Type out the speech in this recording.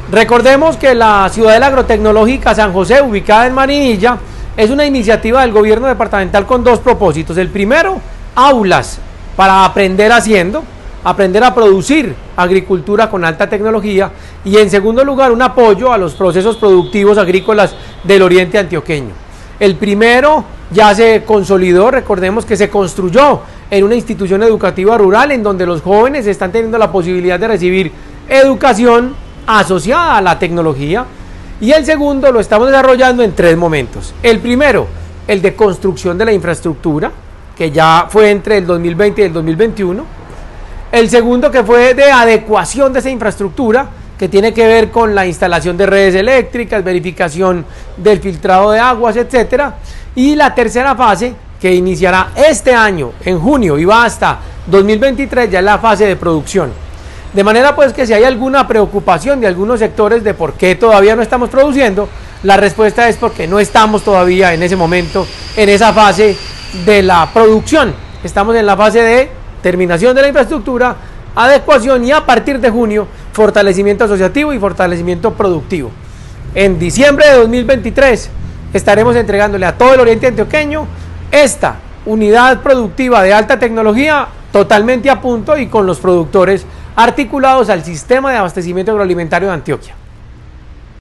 Recordemos que la Ciudadela Agrotecnológica San José, ubicada en Marinilla, es una iniciativa del gobierno departamental con dos propósitos. El primero, aulas para aprender haciendo, aprender a producir agricultura con alta tecnología, y en segundo lugar, un apoyo a los procesos productivos agrícolas del oriente antioqueño. El primero ya se consolidó, recordemos que se construyó en una institución educativa rural en donde los jóvenes están teniendo la posibilidad de recibir educación asociada a la tecnología, y el segundo lo estamos desarrollando en tres momentos. El primero, el de construcción de la infraestructura, que ya fue entre el 2020 y el 2021. El segundo, que fue de adecuación de esa infraestructura, que tiene que ver con la instalación de redes eléctricas, verificación del filtrado de aguas, etcétera. Y la tercera fase, que iniciará este año, en junio, y va hasta 2023, ya es la fase de producción. De manera pues que si hay alguna preocupación de algunos sectores de por qué todavía no estamos produciendo, la respuesta es porque no estamos todavía en ese momento, en esa fase de la producción. Estamos en la fase de terminación de la infraestructura, adecuación, y a partir de junio, fortalecimiento asociativo y fortalecimiento productivo. En diciembre de 2023 estaremos entregándole a todo el oriente antioqueño esta unidad productiva de alta tecnología totalmente a punto y con los productores articulados al sistema de abastecimiento agroalimentario de Antioquia.